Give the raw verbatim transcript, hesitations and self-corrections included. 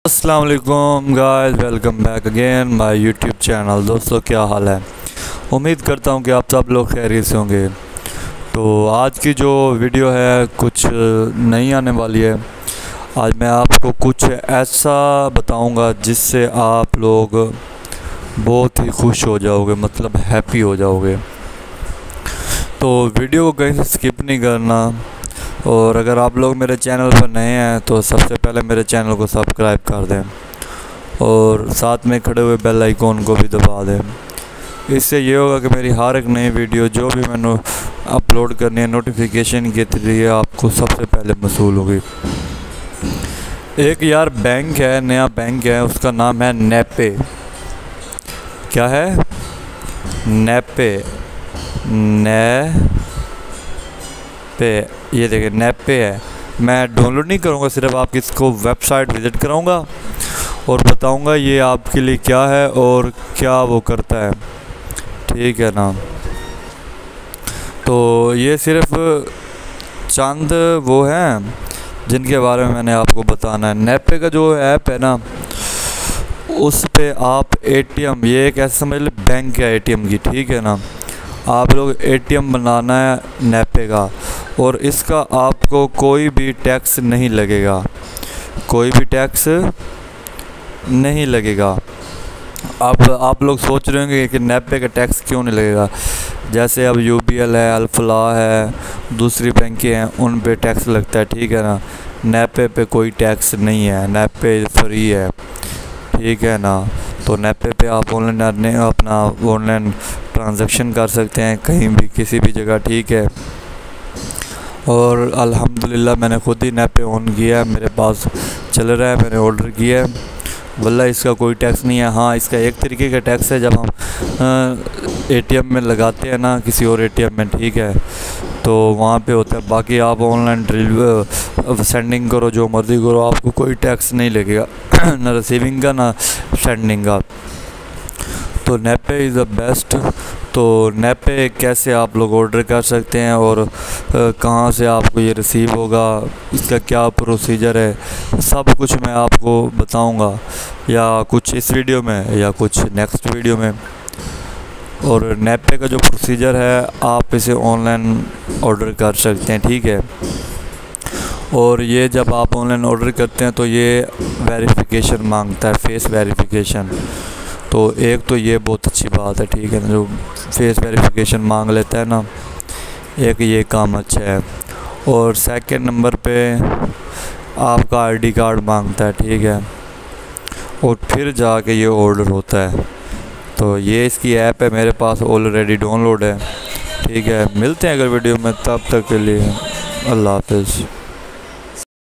अस्सलाम वालेकुम guys, welcome back again my YouTube channel. दोस्तों क्या हाल है? उम्मीद करता हूँ कि आप सब लोग खैरियत से होंगे। तो आज की जो वीडियो है कुछ नई आने वाली है। आज मैं आपको कुछ ऐसा बताऊँगा जिससे आप लोग बहुत ही खुश हो जाओगे, मतलब हैप्पी हो जाओगे। तो वीडियो को कहीं से स्किप नहीं करना। और अगर आप लोग मेरे चैनल पर नए हैं तो सबसे पहले मेरे चैनल को सब्सक्राइब कर दें और साथ में खड़े हुए बेल आइकॉन को भी दबा दें। इससे ये होगा कि मेरी हर एक नई वीडियो जो भी मैंने अपलोड करनी है नोटिफिकेशन के जरिए आपको सबसे पहले मसूल होगी। एक यार बैंक है, नया बैंक है, उसका नाम है नेपे। क्या है? नेपे ने पे ये देखिए नेपे है। मैं डाउनलोड नहीं करूँगा, सिर्फ आपकी इसको वेबसाइट विज़िट कराऊँगा और बताऊँगा ये आपके लिए क्या है और क्या वो करता है। ठीक है ना? तो ये सिर्फ चंद वो हैं जिनके बारे में मैंने आपको बताना है। नेपे का जो ऐप है ना, उस पे आप एटीएम, ये एक ऐसा समझ लो बैंक है एटीएम की। ठीक है ना? आप लोग एटीएम बनाना है नेपे का और इसका आपको कोई भी टैक्स नहीं लगेगा, कोई भी टैक्स नहीं लगेगा। अब आप लोग सोच रहे होंगे कि नेपे का टैक्स क्यों नहीं लगेगा। जैसे अब यूबीएल है, अल्फला है, दूसरी बैंकें हैं, उन पे टैक्स लगता है। ठीक है ना? नेपे पे कोई टैक्स नहीं है, नेपे फ्री है। ठीक है ना? तो नेपे पे आप ऑनलाइन अपना ऑनलाइन ट्रांजैक्शन कर सकते हैं कहीं भी किसी भी जगह। ठीक है? और अल्हम्दुलिल्लाह मैंने खुद ही नेपे ऑन किया है, मेरे पास चल रहा है, मैंने ऑर्डर किया है। वल्लाह इसका कोई टैक्स नहीं है। हाँ, इसका एक तरीके का टैक्स है जब हम एटीएम में लगाते हैं ना किसी और एटीएम में। ठीक है? तो वहाँ पे होता है। बाकी आप ऑनलाइन डिलीवर सेंडिंग करो, जो मर्ज़ी करो, आपको कोई टैक्स नहीं लगेगा ना रिसीविंग का ना सेंडिंग का। तो नेपे इज़ द बेस्ट। तो नेपे कैसे आप लोग ऑर्डर कर सकते हैं और कहाँ से आपको ये रिसीव होगा, इसका क्या प्रोसीजर है, सब कुछ मैं आपको बताऊंगा, या कुछ इस वीडियो में या कुछ नेक्स्ट वीडियो में। और नेपे का जो प्रोसीजर है आप इसे ऑनलाइन ऑर्डर कर सकते हैं। ठीक है? और ये जब आप ऑनलाइन ऑर्डर करते हैं तो ये वेरिफिकेशन मांगता है, फेस वेरिफिकेशन। तो एक तो ये बहुत अच्छी बात है। ठीक है ना? जो फेस वेरिफिकेशन मांग लेता है ना, एक ये काम अच्छा है। और सेकंड नंबर पे आपका आईडी कार्ड मांगता है। ठीक है? और फिर जाके ये ऑर्डर होता है। तो ये इसकी ऐप है, मेरे पास ऑलरेडी डाउनलोड है। ठीक है? मिलते हैं अगर वीडियो में, तब तक के लिए अल्लाह हाफ़िज़।